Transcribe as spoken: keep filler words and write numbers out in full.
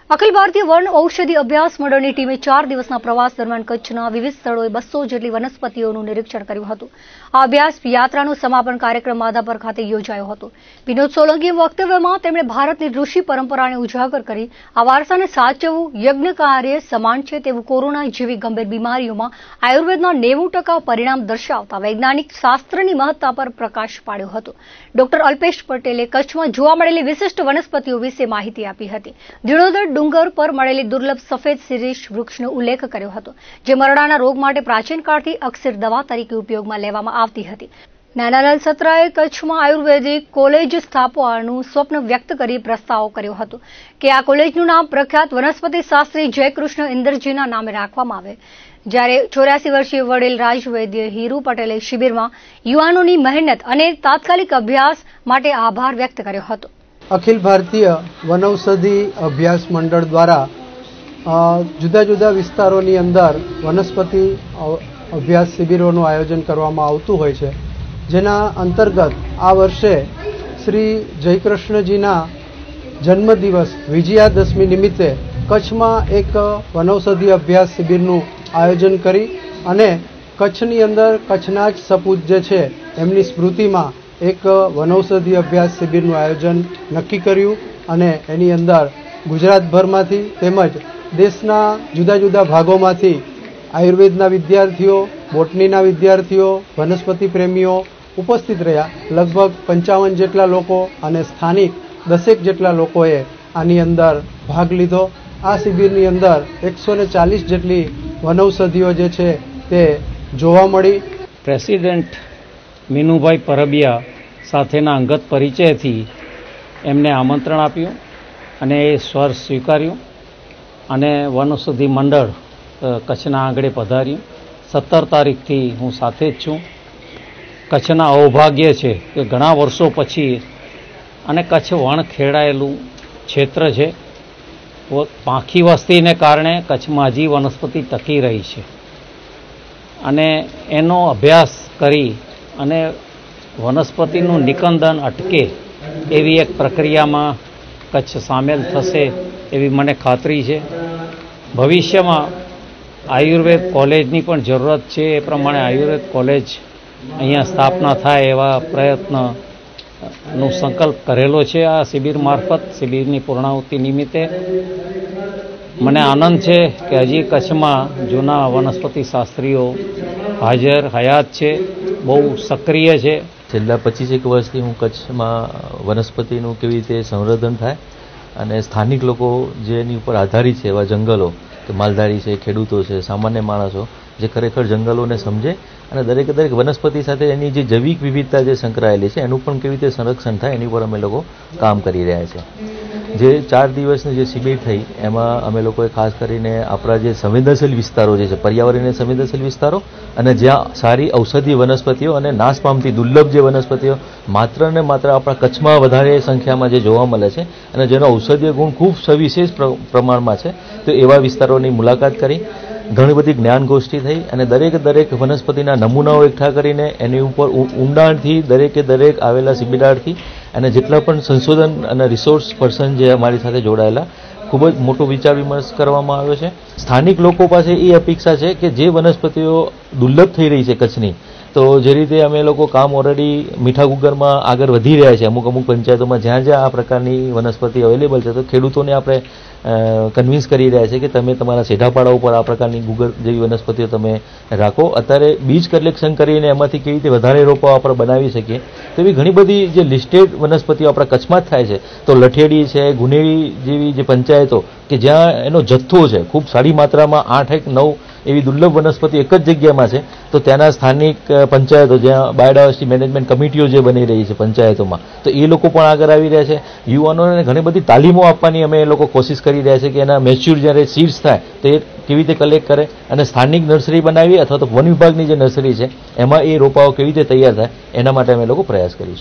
Akhil Bharatiya one ઔષધિ અભ્યાસ મંડળની ટીમે ચાર દિવસના પ્રવાસ દરમિયાન કચ્છના વિવિધ સ્થળોએ બસો જેટલી વનસ્પતિઓનું નિરીક્ષણ કર્યું હતું। આ અભ્યાસ યાત્રાનો સમાપન કાર્યક્રમ માધાપર ખાતે યોજાયો હતો। વિનોદ સોલંકીએ વક્તવ્યમાં તેમણે ભારતની ઋષિ પરંપરાને ઉજાગર કરી આ વારસાને સાચવવું યજ્ઞ કાર્ય સમાન છે તેવું કોરોના જેવી ગંભીર બીમારીઓમાં આયુર્વેદના નેવું ટકા પરિણામ દર્શાવતા વૈજ્ઞાનિક શાસ્ત્રની મહત્તા પર પ્રકાશ પાડ્યો હતો। ડોક્ટર અલ્પેશ પટેલે કચ્છમાં જોવા મળેલી વિશિષ્ટ વનસ્પતિઓ વિશે માહિતી આપી હતી। દિણોદર ડુંગર પર મળેલી દુર્લભ સફેદ શીરીષ વૃક્ષનો ઉલ્લેખ કર્યો હતો, જે મરડાના રોગ માટે પ્રાચીન કાળથી અક્ષર દવા તરીકે ઉપયોગમાં લેવામાં આવતી હતી। નાનાલાલ સત્રાએ કચ્છમાં આયુર્વેદિક કોલેજ સ્થાપવાનું સ્વપ્ન વ્યક્ત કરી પ્રસ્તાવ કર્યો હતો કે આ કોલેજનું નામ પ્રખ્યાત વનસ્પતિ શાસ્ત્રી જયકૃષ્ણ ઇન્દરજીના નામે રાખવામાં આવે। જ્યારે ચોર્યાસી વર્ષીય વડીલ રાજવૈદ્ય હીરુ પટેલે શિબિરમાં યુવાનોની મહેનત અને તાત્કાલિક અભ્યાસ માટે આભાર વ્યક્ત કર્યો હતો। અખિલ ભારતીય વનૌષધિ અભ્યાસ મંડળ દ્વારા જુદા જુદા વિસ્તારોની અંદર વનસ્પતિ અભ્યાસ શિબિરોનું આયોજન કરવામાં આવતું હોય છે, જેના અંતર્ગત આ વર્ષે શ્રી જયકૃષ્ણજીના જન્મદિવસ વિજયાદશમી નિમિત્તે કચ્છમાં એક વનૌષધિ અભ્યાસ શિબિરનું આયોજન કરી અને કચ્છની અંદર કચ્છના જ સપૂત જે છે એમની સ્મૃતિમાં એક વનૌષધિ અભ્યાસ શિબિરનું આયોજન નક્કી કર્યું અને એની અંદર ગુજરાતભરમાંથી તેમજ દેશના જુદા જુદા ભાગોમાંથી આયુર્વેદના વિદ્યાર્થીઓ, બોટનીના વિદ્યાર્થીઓ, વનસ્પતિ પ્રેમીઓ ઉપસ્થિત રહ્યા। લગભગ પંચાવન જેટલા લોકો અને સ્થાનિક દસેક જેટલા લોકોએ આની અંદર ભાગ લીધો। આ શિબિરની અંદર એકસો ને ચાલીસ જેટલી વનૌષધિઓ જે છે તે જોવા મળી। પ્રેસિડેન્ટ મીનુભાઈ પરબિયા સાથેના અંગત પરિચયથી એમને આમંત્રણ આપ્યું અને એ સ્વર સ્વીકાર્યું અને વનૌષધિ મંડળ કચ્છના આંગણે પધાર્યું। સત્તર તારીખથી હું સાથે જ છું। કચ્છના અવભાગ્ય છે કે ઘણા વર્ષો પછી અને કચ્છ વણ ખેડાયેલું ક્ષેત્ર છે, પાંખી વસ્તીને કારણે કચ્છમાં હજી વનસ્પતિ ટકી રહી છે અને એનો અભ્યાસ કરી અને વનસ્પતિનું નિકંદન અટકે એવી એક પ્રક્રિયામાં કચ્છ સામેલ થશે એવી મને ખાતરી છે। ભવિષ્યમાં આયુર્વેદ કોલેજની પણ જરૂરત છે, એ પ્રમાણે આયુર્વેદ કોલેજ અહીંયા સ્થાપના થાય એવા પ્રયત્નનો સંકલ્પ કરેલો છે આ શિબિર મારફત। શિબિરની પૂર્ણાહુતિ નિમિત્તે મને આનંદ છે કે હજી કચ્છમાં જૂના વનસ્પતિ શાસ્ત્રીઓ હાજર હયાત છે, બહુ સક્રિય છે। છેલ્લા પચીસેક વર્ષથી હું કચ્છમાં વનસ્પતિનું કેવી રીતે સંવર્ધન થાય અને સ્થાનિક લોકો જેની ઉપર આધારિત છે એવા જંગલો કે માલધારી છે, ખેડૂતો છે, સામાન્ય માણસો જે ખરેખર જંગલોને સમજે અને દરેકે દરેક વનસ્પતિ સાથે એની જે જૈવિક વિવિધતા જે સંકળાયેલી છે એનું પણ કેવી રીતે સંરક્ષણ થાય એની પર અમે લોકો કામ કરી રહ્યા છે। જે ચાર દિવસની જે શિબિર થઈ એમાં અમે લોકોએ ખાસ કરીને આપણા જે સંવેદનશીલ વિસ્તારો જે છે, પર્યાવરણીય સંવેદનશીલ વિસ્તારો અને જ્યાં સારી ઔષધીય વનસ્પતિઓ અને નાશ પામતી દુર્લભ જે વનસ્પતિઓ માત્ર ને માત્ર આપણા કચ્છમાં વધારે સંખ્યામાં જે જોવા મળે છે અને જેનો ઔષધીય ગુણ ખૂબ સવિશેષ પ્રમાણમાં છે, તો એવા વિસ્તારોની મુલાકાત કરી। ઘણી બધી જ્ઞાન ગોષ્ઠી થઈ અને દરેક દરેક વનસ્પતિના નમૂનાઓ એકઠા કરીને એની ઉપર ઊંડાણથી દરેકે દરેક આવેલા શિબિરાર્થી અને જેટલા પણ સંશોધન અને રિસોર્સ પર્સન જે અમારી સાથે જોડાયેલા ખૂબ જ મોટો વિચાર વિમર્શ કરવામાં આવ્યો છે। સ્થાનિક લોકો પાસે એ અપેક્ષા છે કે જે વનસ્પતિઓ દુર્લભ થઈ રહી છે કચ્છની, તો જે રીતે અમે લોકો કામ ઓલરેડી મીઠા ગુગરમાં આગળ વધી રહ્યા છે, અમુક અમુક પંચાયતોમાં જ્યાં જ્યાં આ પ્રકારની વનસ્પતિ અવેલેબલ છે, તો ખેડૂતોને આપણે કન્વિન્સ કરી રહ્યા છે કે તમે તમારા સેઢાપાડા ઉપર આ પ્રકારની ગુગર જેવી વનસ્પતિઓ તમે રાખો। અત્યારે બીજ કલેક્શન કરીને એમાંથી કેવી રીતે વધારે રોપા આપણે બનાવી શકીએ, તો એવી ઘણી બધી જે લિસ્ટેડ વનસ્પતિઓ આપણા કચ્છમાં જ થાય છે। તો લઠેડી છે, ગુનેડી જેવી જે પંચાયતો કે જ્યાં એનો જથ્થો છે ખૂબ સારી માત્રામાં આઠ એક નવ એવી દુર્લભ વનસ્પતિ એક જ જગ્યામાં છે, તો ત્યાંના સ્થાનિક પંચાયતો જ્યાં બાયોડાયવર્સિટી મેનેજમેન્ટ કમિટીઓ જે બની રહી છે પંચાયતોમાં, તો એ લોકો પણ આગળ આવી રહ્યા છે। યુવાનોને ઘણી બધી તાલીમો આપવાની અમે એ લોકો કોશિશ કરી રહ્યા છે કે એના મેચ્યોર જ્યારે સીડ્સ થાય તો એ કેવી રીતે કલેક્ટ કરે અને સ્થાનિક નર્સરી બનાવી અથવા તો વન વિભાગની જે નર્સરી છે એમાં એ રોપાઓ કેવી રીતે તૈયાર થાય એના માટે અમે લોકો પ્રયાસ કરીશું।